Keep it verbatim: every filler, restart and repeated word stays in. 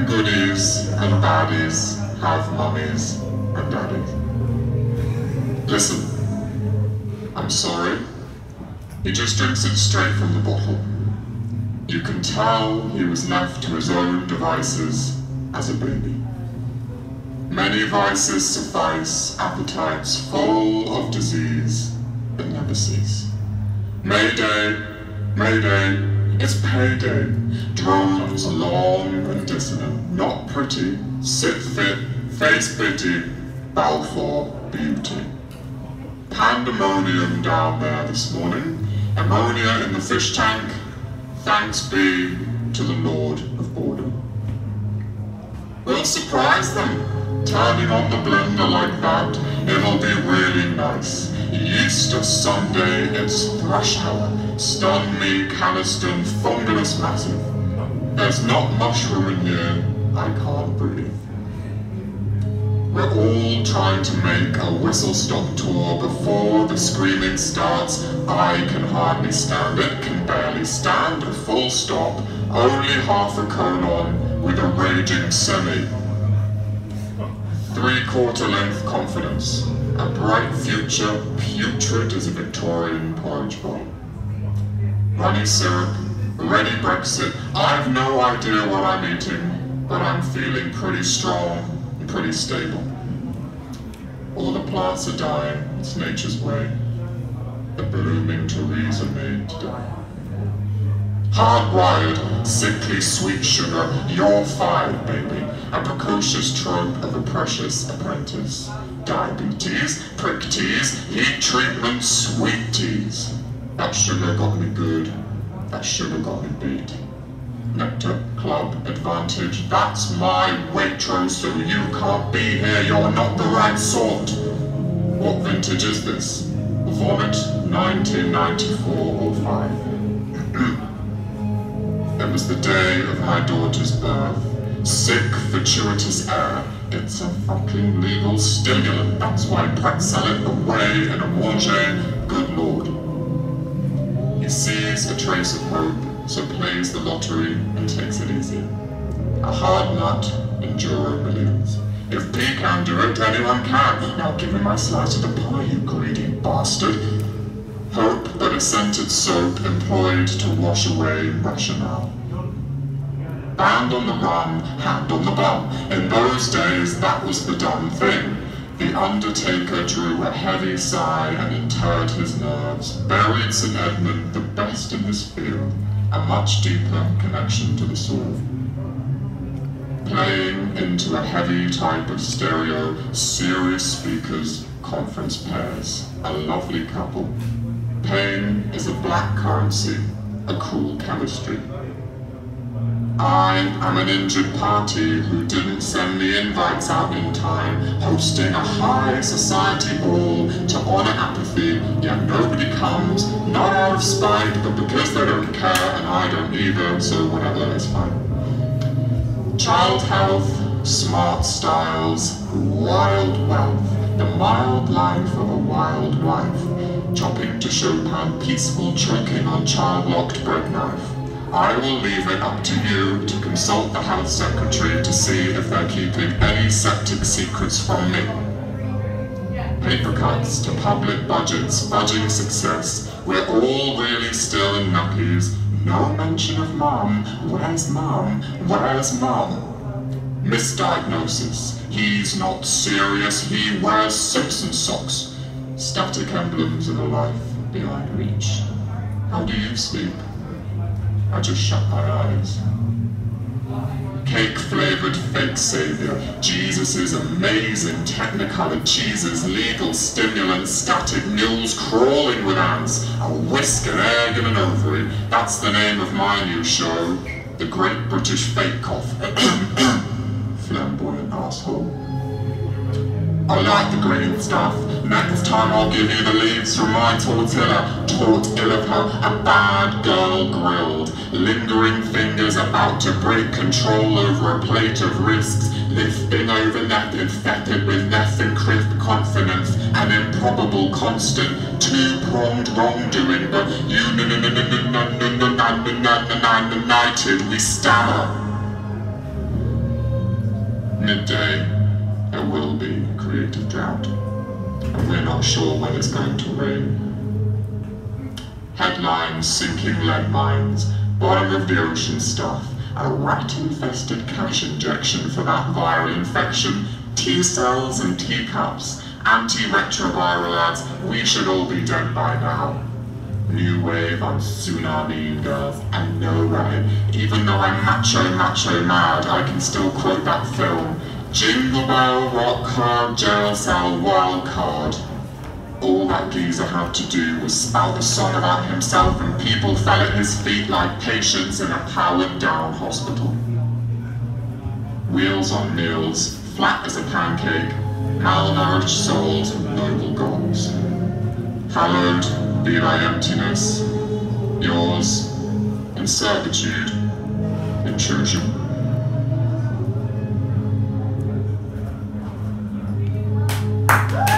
Even goodies and baddies have mummies and daddies. Listen, I'm sorry. He just drinks it straight from the bottle. You can tell he was left to his own devices as a baby. Many vices suffice, appetites full of disease that never cease. Mayday, Mayday, it's payday. Drones long and dissonant, not pretty, sit fit, face pity, bow for beauty. Pandemonium down there this morning, ammonia in the fish tank, thanks be to the Lord of Boredom. We'll surprise them, turning on the blender like that, it'll be really nice. Easter Sunday, it's thrush hour, stun me, caniston, fungulus massive. There's not mushroom in here, I can't breathe. We're all trying to make a whistle-stop tour before the screaming starts. I can hardly stand it, can barely stand a full stop, only half a colon with a raging semi. Three-quarter length confidence, a bright future, putrid as a Victorian porridge bowl. Runny syrup, ready Brexit, I've no idea what I'm eating, but I'm feeling pretty strong and pretty stable. All the plants are dying, it's nature's way. The blooming Theresa made to die. Hardwired, sickly sweet sugar, you're fired, baby. A precocious trope of a precious apprentice. Diabetes, prick teas, heat treatment, sweet teas. That sugar got me good, that sugar got me beat. Nectar, club, advantage, that's my Waitrose, so you can't be here, you're not the right sort. What vintage is this? Vomit, nineteen ninety-four or five. It was the day of my daughter's birth. Sick, fortuitous air. It's a fucking legal stimulant. That's why pretzel it away in a morgue. Good lord. He sees a trace of hope, so plays the lottery and takes it easy. A hard nut, enduro millions. If P can do it, anyone can. Now give me my slice of the pie, you greedy bastard. Hope but a scented soap employed to wash away rationale. Band on the run, hand on the bum. In those days, that was the dumb thing. The undertaker drew a heavy sigh and interred his nerves. Buried Saint Edmund, the best in this field. A much deeper connection to the soul. Playing into a heavy type of stereo, serious speakers, conference pairs. A lovely couple. Pain is a black currency, a cruel chemistry. I am an injured party who didn't send the invites out in time, hosting a high society ball to honor apathy, yet nobody comes, not out of spite, but because they don't care and I don't either, so whatever, it's fine. Child health, smart styles, wild wealth, the mild life of a wild wife, chopping to Chopin, peaceful choking on child-locked bread knife. I will leave it up to you to consult the health secretary to see if they're keeping any septic secrets from me. Paper cuts to public budgets, budging success. We're all really still in nappies. No mention of mum. Where's mum? Where's mum? Misdiagnosis. He's not serious. He wears Simpson socks. Static emblems of a life beyond reach. How do you sleep? I just shut my eyes. Cake-flavored fake savior. Jesus is amazing. Technicolor cheeses, legal stimulants, static mules crawling with ants. A whisk, an egg, and an ovary. That's the name of my new show. The Great British Fake Cough. Flamboyant asshole. I like the green stuff. Next time I'll give you the leaves from my tortilla. Tortilla, a bad girl grilled. Lingering fingers about to break control over a plate of risks. Lifting over net infected with nothing crisp confidence. An improbable constant. Two-pronged wrongdoing, but un-n-n-n-n-n-n-n-n-n-nited we stammer. midday, there will be a creative drought, and we're not sure when it's going to rain. Headlines, sinking lead mines, bottom of the ocean stuff, a rat-infested cash injection for that viral infection, T-cells and teacups, anti-retroviral ads, we should all be dead by now. New wave on tsunami girls, and no way, even though I'm macho macho mad, I can still quote that film. Jingle bell, rock hard, jail cell, wild card. All that geezer had to do was spout a song about himself and people fell at his feet like patients in a powered down hospital. Wheels on meals, flat as a pancake, malnourished souls with noble goals. Hallowed be thy emptiness, yours, in servitude, intrusion. Woo!